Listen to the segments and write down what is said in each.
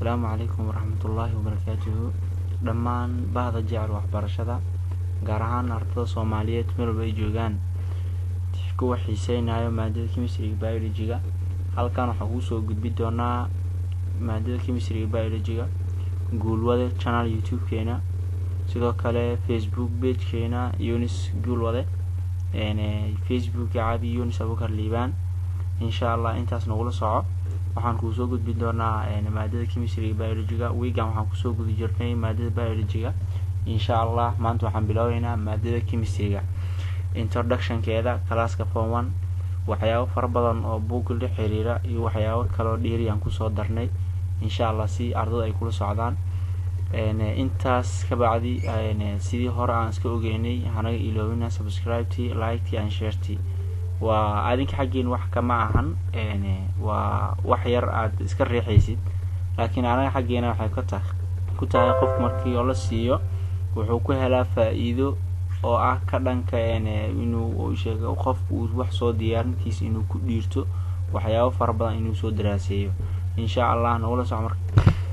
السلام عليكم ورحمة الله وبركاته. دمان بعض جعل وحبرشدا قارهان أرض صومالية ملو بيجوغان تحكو حيسين هايو مادة كيمستري بايولوجيا. هل كانوا حقوسو قد بدونا مادة كيمستري بايولوجيا قول وده channel يوتيوب كينا سيدو كالي فيسبوك بيج كينا يونس قول وده يعني فيسبوك عادي يونس أبو كرليبان إن شاء الله انتاس نقول صعب. waxaan ku soo gudbin doonaa maadada chemistry biology-ga weegan waxaan ku soo gudbin jirnay maadada biology-ga insha Allah maanta waxaan bilaaweynaa maadada chemistry-ga introduction-keeda class-ka form 1 waxyaabo fara badan oo buug la xiriira iyo waxyaabo kale oo dheeri aan ku soo darnay insha Allah si ardaydu ay kula socdaan intaas ka bacdi sidii hore aan iska ogeynay hanaga iloobina subscribe like and share وعادين حقين wax kama ahan waa wax yar aad iska riixaysid laakiin anaga xageena waxay ku tahay qof markii oo la siiyo wuxuu ku helaa faa'iido oo ah ka dhanka inuu sheego qofku uu wax soo diyaarintiisa inuu ku dhiirto waxyaabo fara badan inuu soo daraaseeyo insha Allah noo soo mar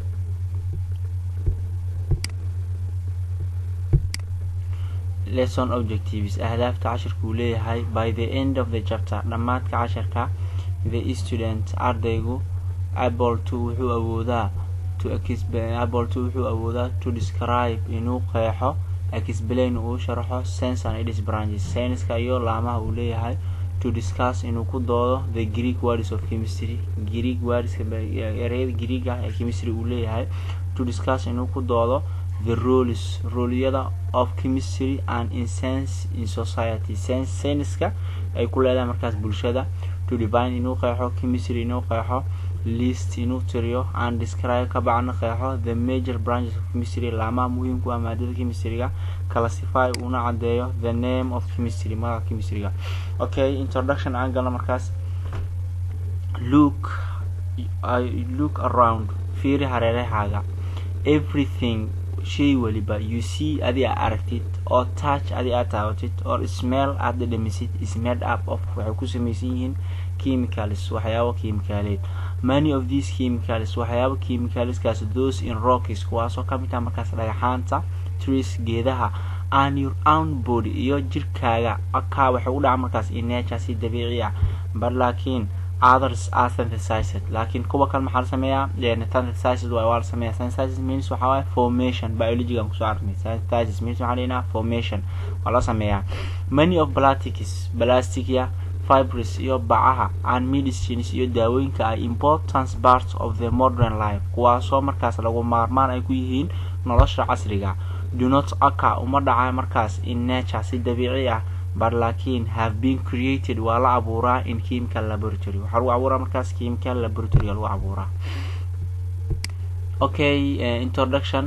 lesson objectives أهداف عشر كلية هاي by the end of the chapter لما عشر كا the student أرديجو able to هو أبودا to describe إنه قيحه explain وشرحه sense and its branches sense كايو لما أوليه هاي to discuss إنه كده the Greek words of chemistry Greek words Greek chemistry أوليه هاي to discuss إنه كده the roles of chemistry and in sense in society sense ka ay ku leedahay markaas bulshada to define inuu qeexo chemistry inuu qeexo list inuu tiriyo and describe ka bacna qeexo the major branches of chemistry lama muhiimku ah maadada chemistry-ga classify una cadeeyo the name of chemistry magaca chemistry-ga okay introduction aan galno markaas look around fiiri hareerahaaga everything shay waliba you see adi aragtid or touch adi taawatid or smell adi dhamisid is made up of waxay ku samaysan yihiin chemicals waxyaabo chemicaleed many of these chemicals waxyaabo chemicals kaas those in rocks kuwaasoo ka mid ah markaas dhagaxaanta trees geedaha and your own body iyo jirkaaga aka waxa u dhaca markaas in nature si dabiici ah but laakiin others are synthesized لكن كوبا كان محل سميها لأن synthesized وأول سميها synthesized means وحواه formation biology كان كسرني synthesized means علينا formation ولا سميها many of بلاستيكيا fibers يبعها and medicines يداوين كا important parts of the modern life كواسو مركز لو مارمان أيكويهين نلاش عصرية do not occur ومرة مركز in nature سي طبيعية but لكن have been created ولا عبورة in chemical laboratory وحلو عبورة مركز chemical laboratory لو عبورة okay introduction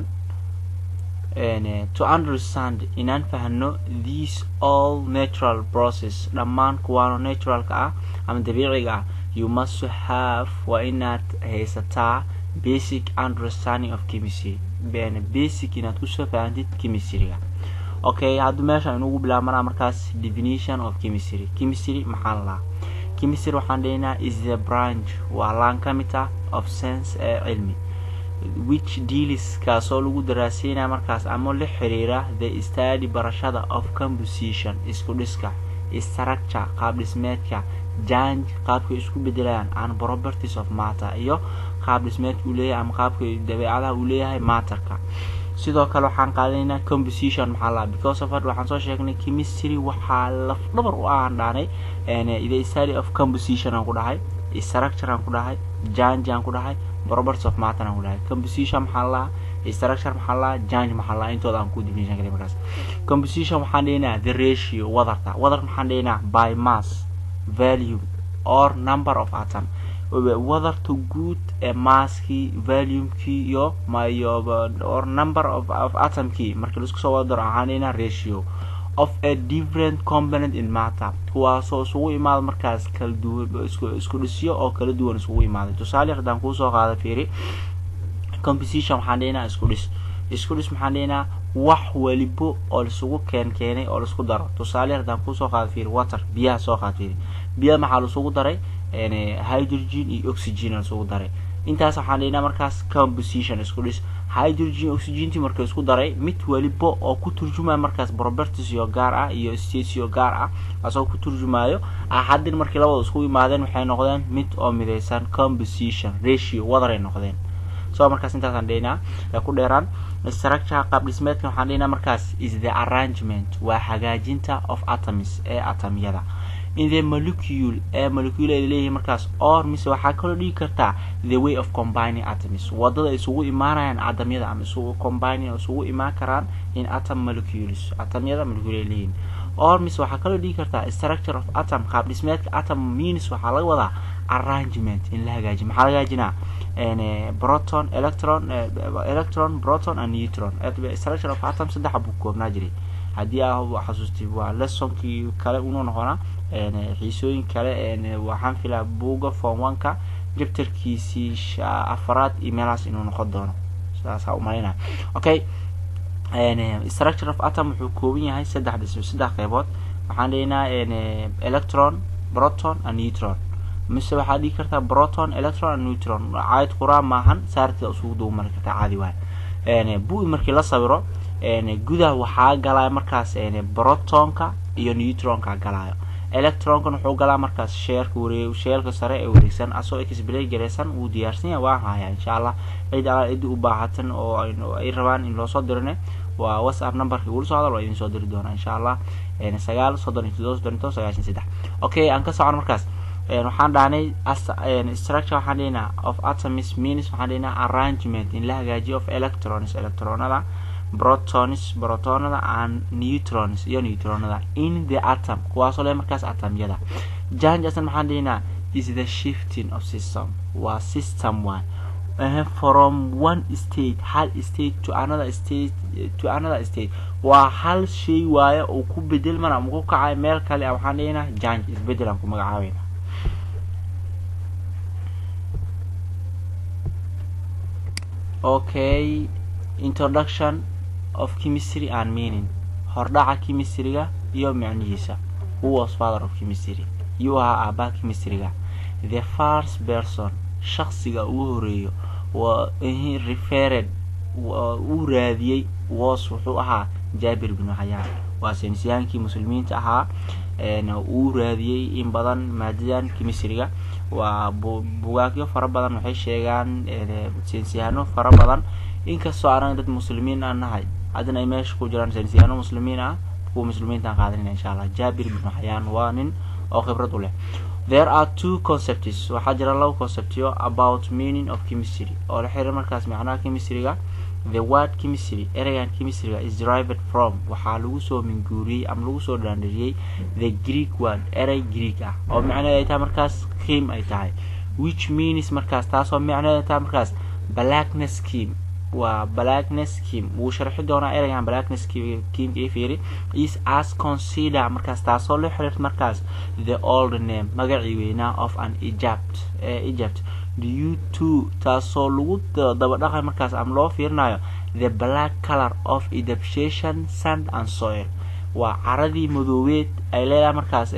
to understand in أنفهمه these all natural process لما كوانو natural كا أم طبيعي you must have وإنات هيستا basic understanding of chemistry بين basic إنات وسفاندت chemistry okay هادو ماشي انو بلا مرا مركاس definition of chemistry محل chemistry waxaan leeyahay is the branch waa laan kamida of science cilmi which deals kaasoo lagu daraaseynaa markaas ama la xiriira the study barashada of composition isku dhiska structure qaab dhismeedka change qaabka isku bedelayaan and properties of matter iyo qaab dhismeedka uu leeyahay ama qaabka dabeecadaha uu leeyahay matterka sidoo kale waxaan qaadaynaa composition maxaa because of waxaan soo sheegnay chemistry waxa laf dhabar u aan dhaanay ida study of composition aan ku dhahay structure aan ku dhahay change aan ku dhahay properties of matter aan ku dhahay composition maxaa structure maxaa change maxaa intooda aan ku definition galay markaas composition waxaan leeyahay the ratio wadarta maxaan leeyahay by mass volume or number of atom whether to good a mass key volume key yo or number of atom key markii isku soo wadaro ahaanina ratio of a different component in matter kuwaasoo isugu imaado markaas kala duwan isku dhisiyo oo kala duwan isugu imaado tusaale hadaan ku soo qaado fiiri composition waxaan leeyahay isku dhis maxaan leeyahay wax walibo oo isugu keenay oo isku daro tusaale hadaan ku soo qaado fiiri water biyaha soo qaatay biyaha maxaa isugu daray hydrogen iyo oxygen isugu daray intaas waxaan leeyahay markaas composition isku dhis hydrogen oxygen marka isku daray mid waliba oo ku turjumaya markaas properties iyo gaar ah iyo states iyo gaar ah asoo ku turjumayo hadin markii labada isku yimaadeen waxay noqdeen mid oo midaysan composition ratio wadaray noqdeen soo markaas intaas aan leeyahay ku dheeraan structure qaab dhismeedka waxaan leeyahay markaas is the arrangement waa hagaajinta of atoms ee atomyada in the molecule molecule ay leeyahay markaas or mise waxa kala dhigi kartaa the way of combining atoms wadada isugu imaanayaan atomyada ama isugu combining isugu imaan karaan in atom molecules atomyada molecule leeyihiin or mise waxa kala dhigi kartaa structure of atom qaab dhismeedka atom means waxa laga wadaa arrangement in la hagaajiyo maxaa laga hagaajinaa proton electron proton and neutron structure of atom saddex buu koobnaa jiray hadii aad xasuustay waa lesson-kii kale uu noqonaa xiisooyin kale waxaan filaa buuga form 1ka chapterkiisii afraad emails inuu noqon doono sidaas u maleynaa okay structure of atom wuxuu kooban yahay saddex qaybood waxaan leenahay electron proton and neutron mise waxa dhigi kartaa proton electron and neutron caad qura maahan saartida isugu duuban kartaa caadi waay buu markii la sawiro gudaha waxa galay markaas protonka iyo neutronka galayo electronka wuxuu galaa markaas sheelka sare ee wareegsan asoo explain gareysan uu diyaarsan yahay waa haya insha Allah cid u baahatan oo ay rabaan in loo soo dirne waa WhatsApp numberka ugu soo hadal waa idin soo diri doona insha Allah 932 okay aan ka socon markaas waxaan dhaanay structure waxaan leeyahay of atoms means waxaan leeyahay arrangement in la hagaajiyo of electronada protonada and neutrons iyo neutronada in the atom kuwaasoo leh markaas atomyada change asan maxaan leeyahay is the shifting of system waa system one from one state hal state to another state waa hal shay waaye oo ku bedelmana ama ku kacay meel kale waxaan leeyahay change isbedelan ku magacaabeyna okay introduction of chemistry and meaning hordhaca chemistry-ga iyo macnihiisa who was father of chemistry you are aba chemistry-ga the first person shakhsiga uu horeeyo waa referred uu raadiyay wuxuu ahaa Jabir bin Hayyan waa saynisyahaankii muslimiinta ahaa uu raadiyay in badan maadadan chemistry-ga waa buugaagyo fara badan waxay sheegaan saynisyahano fara badan inkastoo aan dad muslimiin aan nahay hadana ay meesha ku jiraan saynisyahano muslimiin ah kuwa muslimiinta qaadanayna insha Allah Jabir bin Hayyan waa nin oo khibrad u leh there are two concepts waxa jira laba conceptyo about meaning of chemistry oo la xiriir markaas macnaha chemistry-ga the word chemistry ereygan chemistry is derived from waxa lagu soo minguuriyay ama lagu soo dhaandiriyay the Greek word erey Greek ah oo macnaheedu ay tahay markaas chem ay tahay which means markaas taas oo macnaheedu ay tahay markaas blackness chem waa blackness chem uu sharxi doona ereygan blackness chem fiiri is as consider markaas taas oo la xiriir markaas the old name magacii weynaa of an Egypt due to taasoo lagu daba dhaqay markaas am loo fiirinayo the black color of Egyptian sand and soil waa caradii madooweed ay leedahay markaas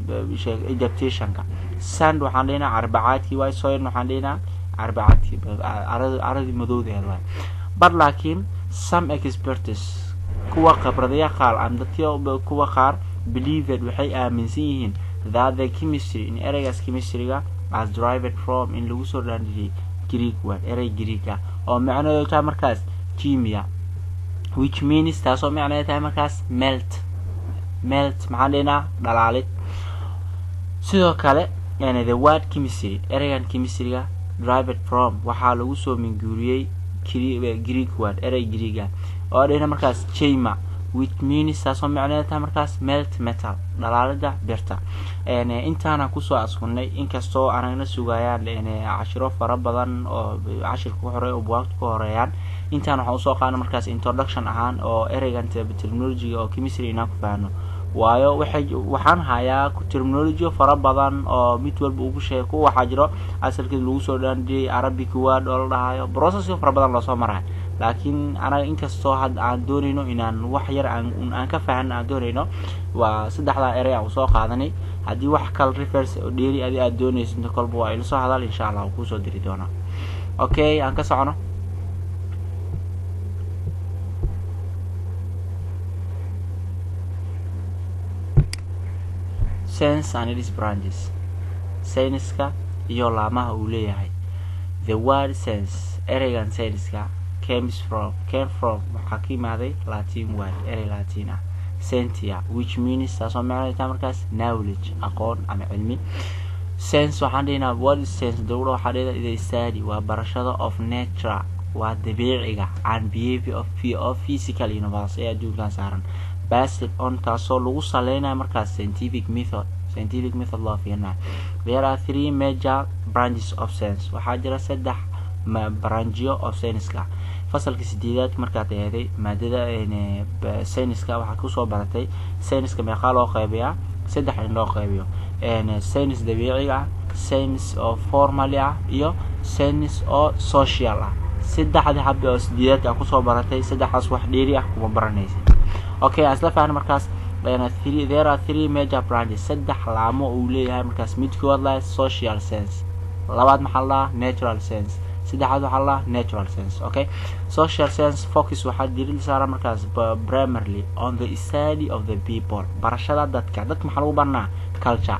Egyptianka sand waxaan leenahay arbacaadkii way soil waxaan leenahay arbacaadkii caradii madooweed waa but laakiin some experts kuwa khibradaya qaar am dadka kuwa qaar believed waxay aaminsan yihiin that the chemistry in ereygas chemistry-ga as derived from in lagu soo dhaandiriyay Greek word erey Greek ah oo macnaheedu tahay markaas chemia which means taasoo macnaheedu tahay markaas melt maxaa leena dhalaalid sidoo kale the word chemistry ereygan chemistry-ga derived from waxa lagu soo minguuriyay Greek word erey Greek ah oo dheena markaas chema which means taasoo macnaheedu tahay markaas melt metal dhalaalida birta intaana ku soo askunay inkastoo aanana sugayaan cashiro fara badan oo cashirka ku horeeyo buugta ku horeeyaan intaan waxa soo qaadana markaas introduction ahaan oo ereygan terminology oo chemistry ina ku faano waayo waxaan hayaa terminology fara badan oo mid walba ugu sheeko waxa jiro asalkeedu lagu soo dhaanjiyay Arabic word oo la dhahayo process fara badan la soo maray laakiin ana inkastoo had aan doonayno inaan wax yar aan ka faahano aan doonayno waa saddexda erey aan soo qaadanay hadii wax kale reference oo dheeri aad doonaysid kolba waa ila soo hadal insha Allah ku soo diri doona okay aan ka socono sense and its branches sense-ka iyo laamaha uu leeyahay the word sense ereygan sense-ka came from waxaa ka imaaday Latin word erey Latin ah sentia which means taasoo macnaheedu markaas knowledge aqoon ama cilmi sense waxaan dhihnaa what is sense dawladda waxaa dhahdaa is study waa barashada of nature waa dabiiciga and behavior of physical universe ee adduunkan saaran based on taasoo lagu saleynayo markaas scientific method loo fiirinayo there are 3 major branches of sense waxaa jira 3 branchyo of sense-ka fasalka 8aad markaad eeday maadada sense-ka waxaa ku soo baratay sense-ka meeqa loo qaybiyaa 3 in loo qaybiyo sense dabiiciga sense oo formal ah iyo sense oo social ah 3 habba oo 8aad ku soo baratay 3aas wax dheeri ah kuma baranaysid okay asla fahmin markaas there are 3 major branches 3 laamo uu leeyahay markaas midkood la social sense labaad maxaa la natural sense saddexaad waxaa la natural sense okay social sense focus waxaa diiradda saaran markaas primarily on the study of the people barashada dadka maxaa lagu barnaa culture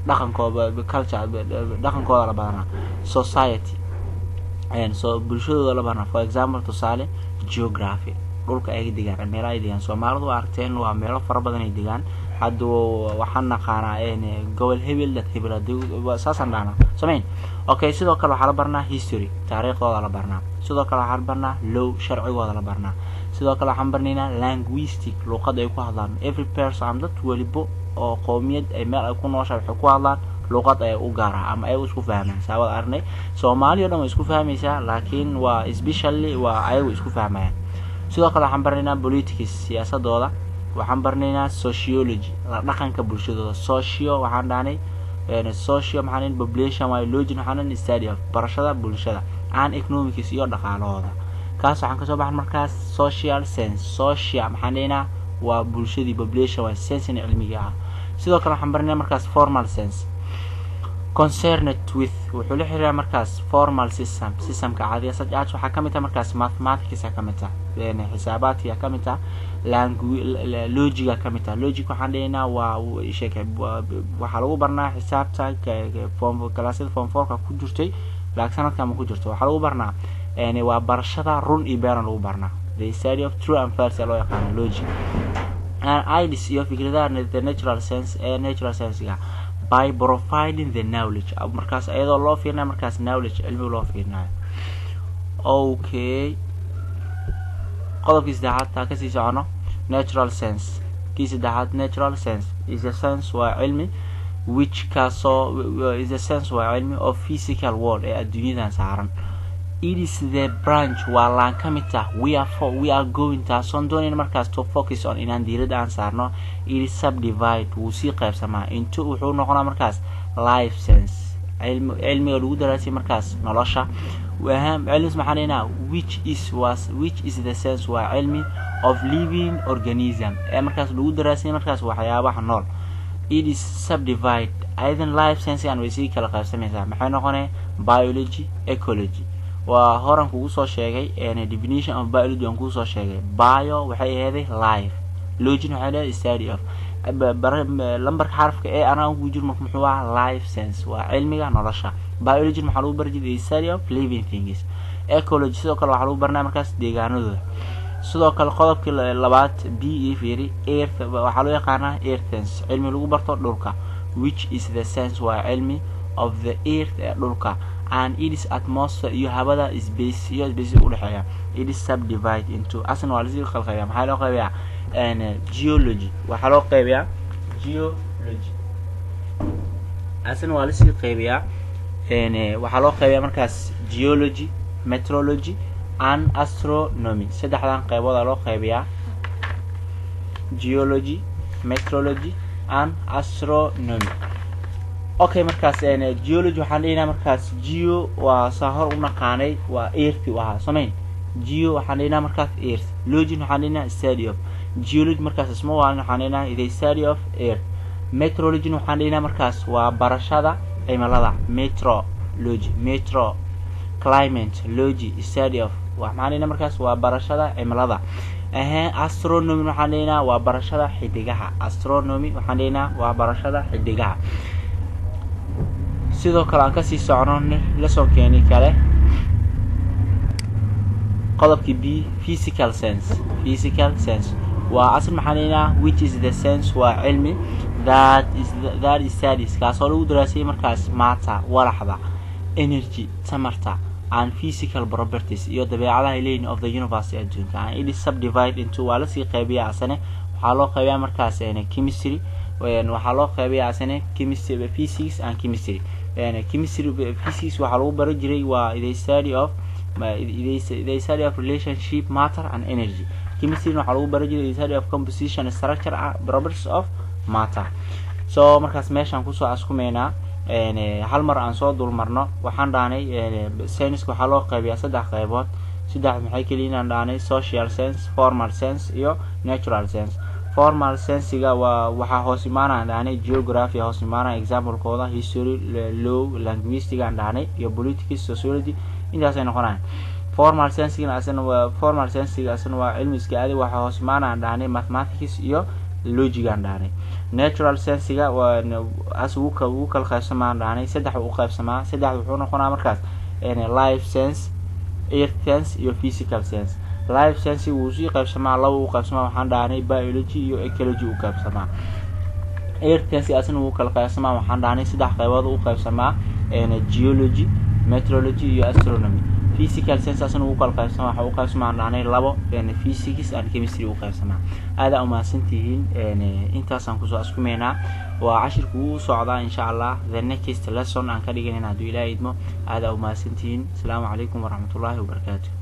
dhaqankooda la baranaa society and so bulshadooda la baranaa for example tusaale geography dhulka ay degaan meelaha ay degaan Soomaalidu aragteen waa meelo fara badan ay degaan hadda waxaan naqaanaa gobol hebel dad hebel saasan dhaana sameyn okay sidoo kale waxaa la barnaa history taariikhdooda la barnaa sidoo kale waxaan barnaa law sharcigooda la barnaa sidoo kale waxaan barnaynaa linguistic luqad ay ku hadlaan every person dad waliba oo qoomiyad ay meel ay ku nooshahay waxay ku hadlaan luqad ay u gaar ah ama ay isku fahmaan sabab arnay Soomaaliya dhan way isku fahmaysaa laakiin waa especially waa ay isku fahmayaan sidoo kale waxaan barnaynaa politics siyaasadooda waxaan barnaynaa sociology dhaqanka bulshadooda socio waxaan dhaanay socio maxaan population biology waxaan study of barashada bulshada and economics iyo dhaqaalahooda kaas waxaan ka soo baxay markaas social sense social maxaan dhaynaa waa bulshadii population waa sense cilmiga ah sidoo kale waxaan barnaynaa markaas formal sense concerned with wuxuu la xiriiraa markaas formal systemka caadiga saddex waxaa kamid ah markaas mathematics ka mid ah xisaabaadka ka mid ah logic ka mid ah logic waxaan dhaynaa waa waxa lagu barnaa xisaabta form classada form 4 ku jirtay laakiin sanadkan ma ku jirto waxa lagu barnaa waa barashada run iyo been lagu barnaa the study of true and false loo yaqaan logic and ideas iyo fikradaha the natural sense ga by providing the knowledge markaas ayadoo loo fiirinayo markaas knowledge cilmi loo fiirinayo okay qodobkii saddexaad ka sii socono natural sense kii saddexaad natural sense is a sense waa cilmi which is a sense waa cilmi of physical world ee adduunyadan saaran it is the branch waa laan ka mid ah we are going to doonayna markaas to focus on inaan diiradda aan saarno it is subdivide wuu sii qaybsamaa into wuxuu noqonaa markaas life sense cilmiga lagu daraasay markaas nolosha cilmis maxaan dhaynaa which is the sense waa cilmi of living organism ee markaas lagu daraasay markaas waxyaabaha nool it is subdivide aydan life sense aan way sii kala qaybsamaysaa maxay noqonay biology ecology waa horan kugu soo sheegay definition of biology aan kugu soo sheegay bio waxay ahayd life logi waxay ahayd study of lambarka xarafka ee aan ku jirno muxuu ahaa life sense waa cilmiga nolosha biology maxaa lagu barjay study of living things ecology sidoo kale waxaa lagu barnaa markaas deegaanadooda sidoo kale qodobka labaad b fiiri earth waxaa loo yaqaanaa earth sense cilmi lagu barto dhulka which is the sense waa cilmi of the earth ee dhulka and it is atmosphere iyo hawada space u dhaxeeya it is subdivide into asna waa lisii khalqaya maxaa loo qaybiyaa geology waxa loo qaybiyaa geology asna waa lisii qaybiyaa waxa loo qaybiyaa markaas geology meteorology and astronomy saddexdan qaybood loo qaybiyaa geology meteorology and astronomy okay markaas geology waxaan leeyahay markaas geo waa sahar u naqaanay waa earth waxa sameyn geo waxaan leeyahay markaas earth logi waxaan leeyahay study of geology markaas isma waxaan leeyahay the study of earth meteorology waxaan leeyahay markaas waa barashada cimilada meteorology climatology study of waxaan markaas waa barashada cimilada astronomy waxaan waa barashada xidigaha astronomy waxaan waa barashada xidigaha sidoo kale aan ka sii socono lesson keeni kale qodobkii b physical sense waa asal maxaan which is the sense waa cilmi that studies kaasoo lagu daraasay markaas matter walaxda energy tamarta and physical properties iyo dabeecadaha leeyihiin of the universe adduunka and it is subdivided into waa la sii qaybiyaa asane waxaa loo qaybiyaa markaas chemistry waxaa loo qaybiyaa asane chemistry physics and chemistry chemistry physics waxaa lagu baran jiray waa the study of relationship matter and energy chemistry waxaa lagu baran jiray the study of composition structure and properties of matter so markaas meeshaan kusoo askumeynaa hal mar aan soo dul marno waxaan dhaanay science waxaa loo qaybiyaa saddex qaybood maxay kaliya aan dhaanay social sense formal sense iyo natural sense formal sense-ga waxa hoos imaanaan dhaanay geography hoos imaanaan example kooda history law linguistics aan dhaanay iyo politics sociology intaas ay noqonayaan formal sense-ga asana waa cilmi iska aadi waxa hoos imaanaan dhaanay mathematics iyo logic aan dhaanay natural sense-ga waa uu kala qaybsamaan dhaanay saddex wuxuu noqonaa markaas life sense earth sense iyo physical sense life sense wuu sii qaybsamaa laba uu qaybsamaa waxaan dhaanay biology iyo ecology uu qaybsamaa earth sense asana uu kala qaybsamaa waxaan dhaanay saddex qaybood uu qaybsamaa geology meteorology iyo astronomy physical sense asana uu kala qaybsamaa waxa uu qaybsamaa dhaanay labo physics and chemistry uu qaybsamaa aada uma santihiin intaas aan kusoo askumeynaa waa cashirku uu socdaa insha Allah the next lesson aan ka dhiganayna haduu Ilaahay idmo aada uma santihiin assalamu alaykum wa rahmatullahi wa barakatuh